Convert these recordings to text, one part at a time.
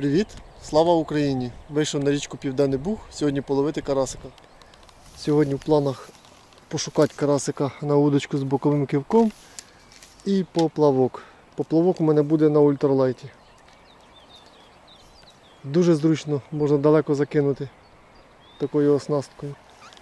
Привіт! Слава Україні! Вийшов на річку Південний Буг, сьогодні половити карасика. Сьогодні в планах пошукати карасика на удочку з боковим кивком і поплавок. Поплавок у мене буде на ультралайті. Дуже зручно, можна далеко закинути такою оснасткою.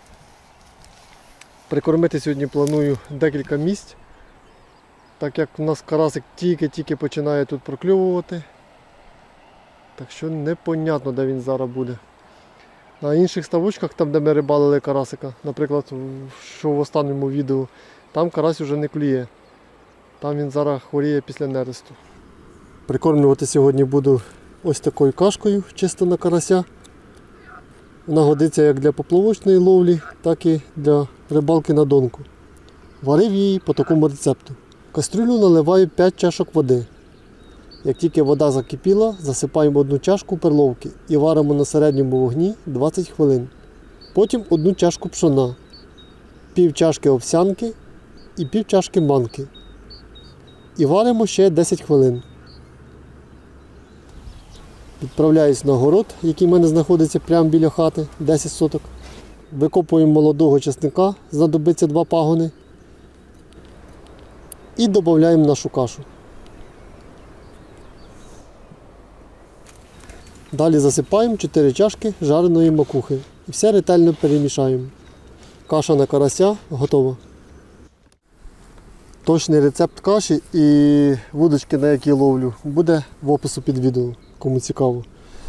Прикормити сьогодні планую декілька місць, так як у нас карасик тільки-тільки починає тут прокльовувати. Так що непонятно, де він зараз буде. На інших ставочках, там де ми рибалили карасика, наприклад, що в останньому відео, там карась вже не клює. Там він зараз хворіє після нересту. Прикормлювати сьогодні буду ось такою кашкою, чисто на карася. Вона годиться як для поплавочної ловлі, так і для рибалки на донку. Варив її по такому рецепту. В кастрюлю наливаю 5 чашок води. Як тільки вода закипіла, засипаємо 1 чашку перловки і варимо на середньому вогні 20 хвилин. Потім 1 чашку пшона, пів чашки овсянки і пів чашки манки. І варимо ще 10 хвилин. Відправляюсь на город, який в мене знаходиться прямо біля хати, 10 соток. Викопуємо молодого часника, знадобиться 2 пагони. І додаємо нашу кашу. Далі засипаємо 4 чашки жареної макухи і все ретельно перемішаємо. Каша на карася готова. Точний рецепт каші і вудочки, на які ловлю, буде в опису під відео, кому цікаво.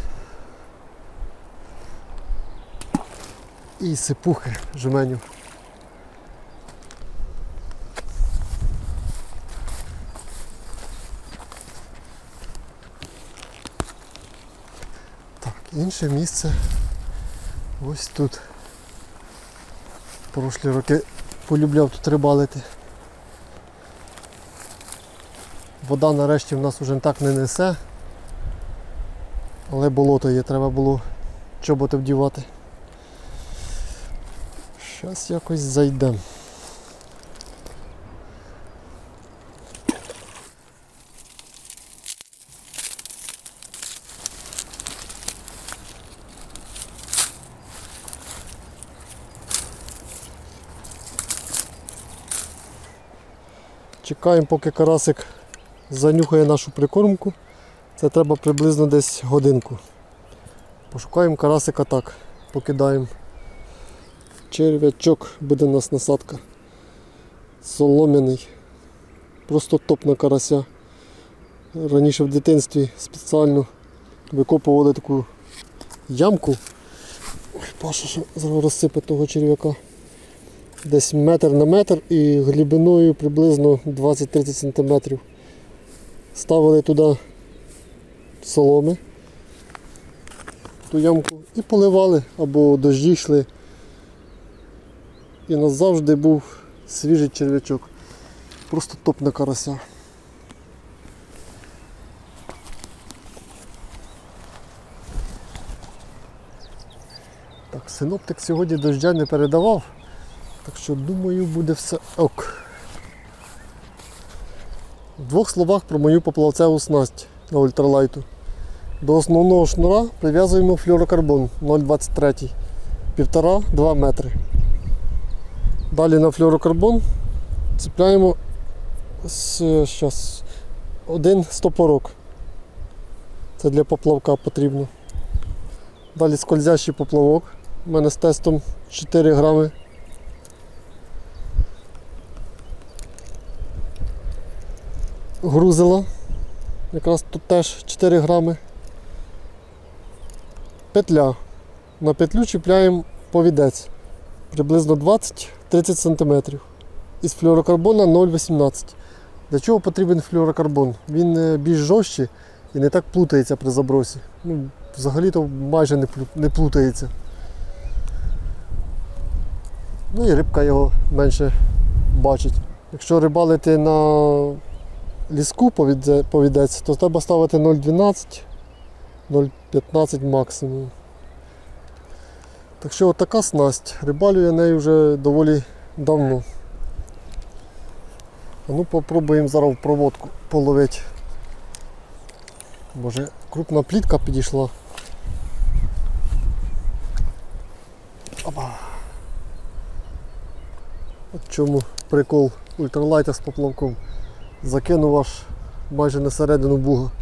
І сипухи жменю. Інше місце ось тут. Прошлі роки полюбляв тут рибалити. Вода нарешті в нас вже так не несе, але болото є, треба було чоботи вдівати. Щас якось зайдемо. Чекаємо, поки карасик занюхає нашу прикормку. Це треба приблизно десь годинку. Пошукаємо карасика так. Покидаємо. Черв'ячок, буде у нас насадка. Солом'яний. Просто топ на карася. Раніше в дитинстві спеціально викопували таку ямку. Ой, Паша, що зараз розсипе того черв'яка. Десь метр на метр і глибиною приблизно 20-30 см. Ставили туди соломи, ту ямку, і поливали, або дощі йшли. І у нас завжди був свіжий черв'ячок. Просто топ на карася. Так, синоптик сьогодні дощя не передавав. Так що, думаю, буде все ок. В 2 словах про мою поплавцеву снасть на ультралайту. До основного шнура прив'язуємо флюорокарбон 0,23, 1,5-2 метри. Далі на флюорокарбон цепляємо один стопорок. Це для поплавка потрібно. Далі скользящий поплавок. У мене з тестом 4 грами. Грузила, якраз тут теж 4 грами. Петля. На петлю чіпляємо повідець, приблизно 20-30 см. Із флюорокарбона 0,18. Для чого потрібен флюорокарбон? Він більш жорсткий і не так плутається при забросі. Взагалі-то майже не плутається. Ну і рибка його менше бачить. Якщо рибалити на ліску повідець, то треба ставити 0,12, 0,15 максимум. Так що отака снасть. Рибалю я нею вже доволі давно. А ну попробуємо зараз в проводку половити. Боже, крупна плітка підійшла. Опа. От чому прикол ультралайта з поплавком. Закинув аж майже на середину буга.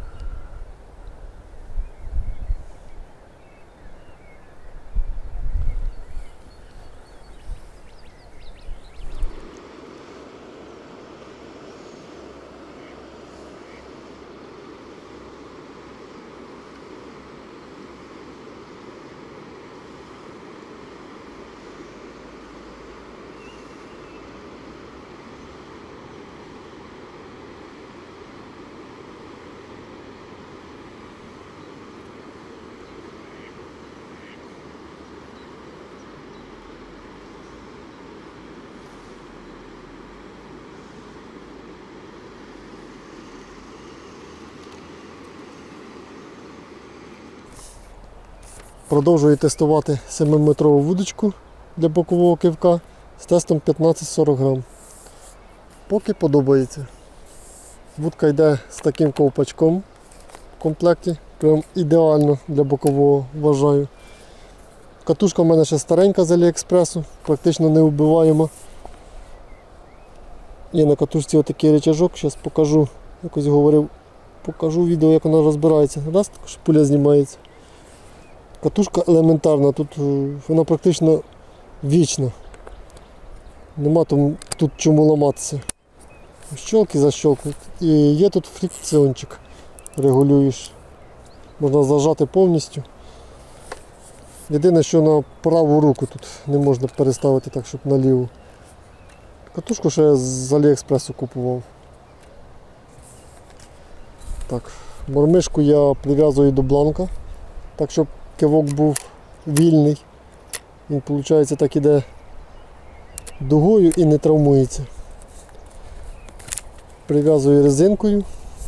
Продовжую тестувати 7-метрову вудочку для бокового кивка з тестом 15-40 грам. Поки подобається. Вудка йде з таким ковпачком в комплекті. Прям ідеально для бокового, вважаю. Катушка в мене ще старенька з Аліекспресу, практично не вбиваємо. Є на катушці отакий рычажок, зараз покажу, якось говорив, покажу відео, як вона розбирається. Раз, також пуля знімається. Катушка елементарна, тут вона практично вічна. Нема тут чому ламатися. Щелки защелкнуть. І є тут фрикціончик. Регулюєш. Можна зажати повністю. Єдине, що на праву руку тут не можна переставити так, щоб на ліву. Катушку ще я з Аліекспресу купував. Так, мормишку я прив'язую до бланка, так щоб кивок був вільний. Він, виходить, так іде дугою і не травмується. Прив'язую резинкою.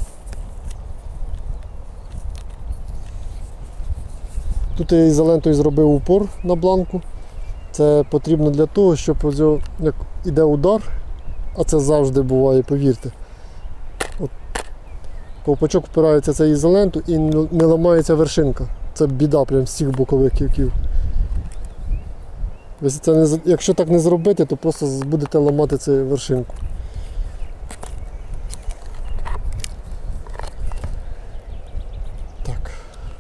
Тут я ізолентою зробив упор на бланку. Це потрібно для того, щоб як іде удар, а це завжди буває, повірте. От, ковпачок впирається в цю ізоленту і не ламається вершинка. Це біда прям з цих бокових кивків. Якщо так не зробити, то просто будете ламати цю вершинку. Так.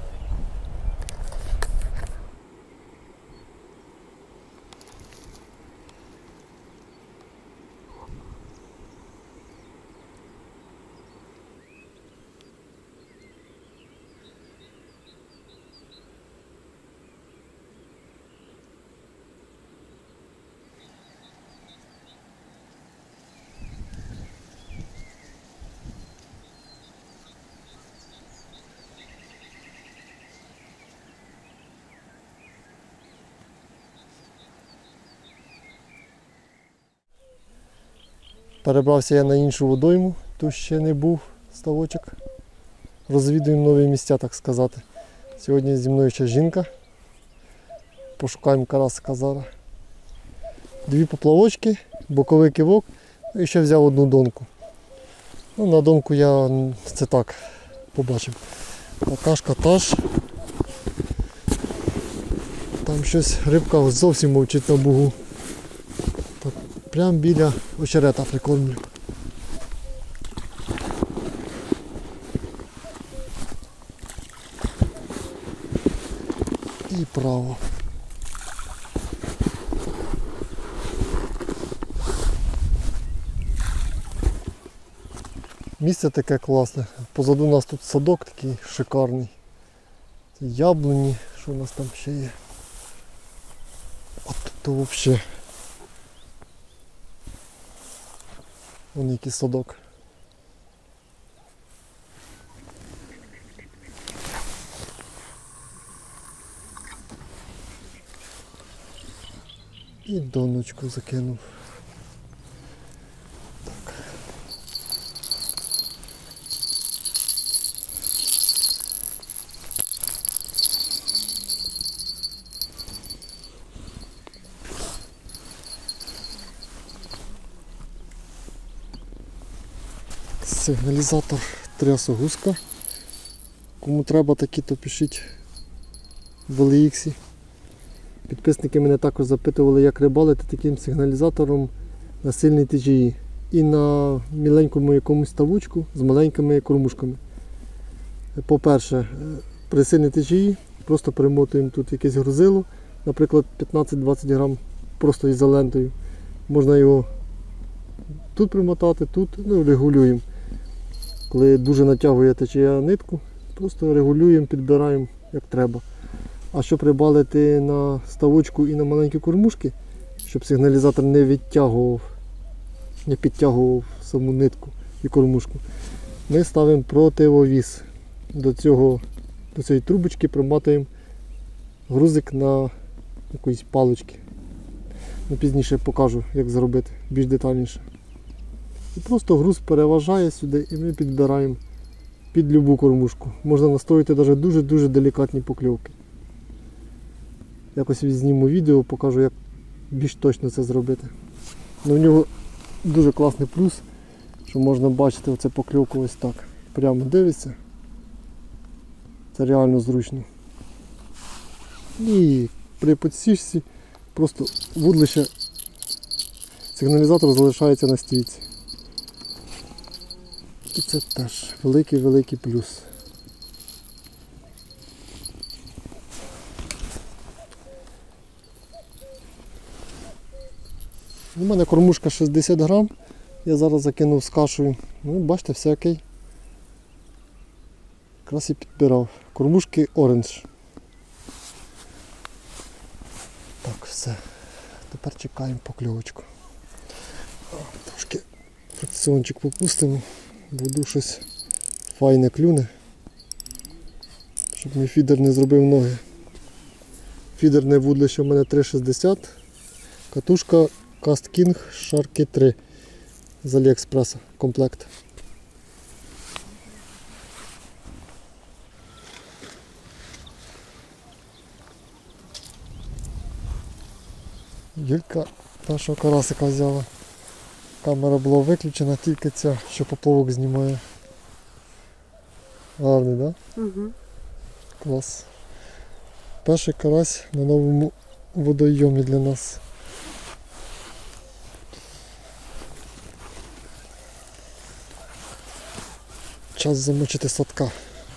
Перебрався я на іншу водойму, тут ще не був ставочок. Розвідуємо нові місця, так сказати. Сьогодні зі мною ще жінка. Пошукаємо карасика зараз. 2 поплавочки, боковий кивок і ще взяв одну донку. Ну, на донку я це так побачив. Кашка таж. Там щось рибка зовсім мовчить на бугу. Прямо біля очерета прикормлю. І право. Місце таке класне. Позаду нас тут садок такий шикарний. Яблуні, що у нас там ще є. От то взагалі. Вон який садок. І доночку закинув. Так. Сигналізатор трясогузка. Кому треба такі, то пишіть в OLX. Підписники мене також запитували, як рибалити таким сигналізатором на сильній течії і на міленькому якомусь ставочку з маленькими кормушками. По-перше, при сильній течії просто примотуємо тут якесь грузило, наприклад 15-20 грам просто ізолентою. Можна його тут примотати, тут, регулюємо. Коли дуже натягує течія нитку, просто регулюємо, підбираємо як треба. А щоб рибалити на ставочку і на маленькі кормушки, щоб сигналізатор не підтягував саму нитку і кормушку, ми ставимо противовіз. До цієї трубочки приматуємо грузик на якоїсь палички. Пізніше покажу, як зробити більш детальніше. І просто груз переважає сюди і ми підбираємо під любу кормушку. Можна настроїти навіть дуже-дуже делікатні покльовки. Якось зніму відео, покажу, як більш точно це зробити. У нього дуже класний плюс, що можна бачити оце покльовку ось так. Прямо дивиться. Це реально зручно. І при підсічці просто вудлище сигналізатор залишається на стійці. І це теж великий плюс. У мене кормушка 60 грам, я зараз закинув з кашею. Бачите, все окей. Якраз і підбирав. Кормушки Orange. Так, все. Тепер чекаємо покльовочку. Трошки фрикціончик попустимо. Буду щось файне клюне. Щоб мій фідер не зробив ноги. Фідерне вудлище у мене 3,60. Катушка Cast King Sharky 3 з Аліекспреса. Комплект. Юлька нашого карасика взяла. Камера була виключена, тільки ця, що поплавок знімає. Гарний, так? Да? Угу. Клас. Перший карась на новому водойомі для нас. Час замочити садка.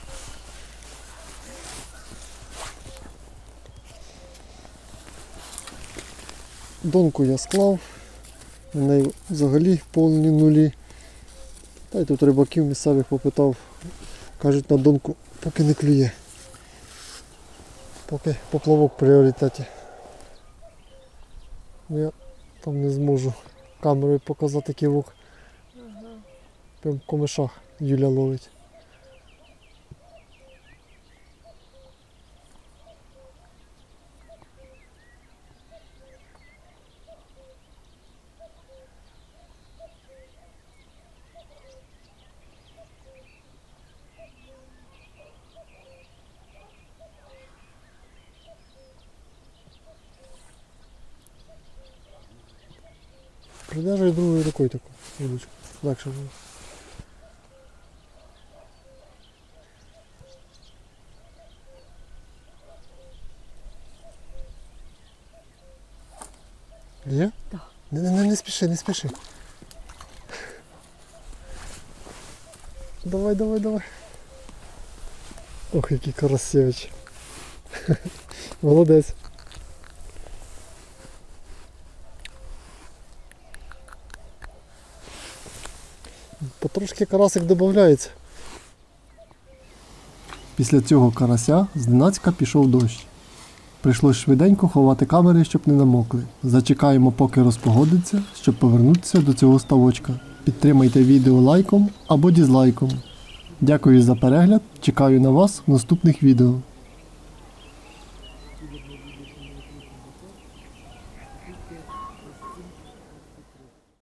Донку я склав, на неї взагалі повні нулі. Та й тут рибаків місцевих попитав, кажуть, на донку поки не клює. Поки поплавок в пріоритеті. Я там не зможу камерою показати кивок. Прям в комишах Юля ловить. Придержуй другою рукою таку вудочку, легше буде. Є? Так. Не спіши, не спіши. Давай. Ох, який Карасевич. Молодець. Потрошки карасик додається. Після цього карася зненацька пішов дощ. Прийшлось швиденько ховати камери, щоб не намокли. Зачекаємо, поки розпогодиться, щоб повернутися до цього ставочка. Підтримайте відео лайком або дізлайком. Дякую за перегляд, чекаю на вас в наступних відео.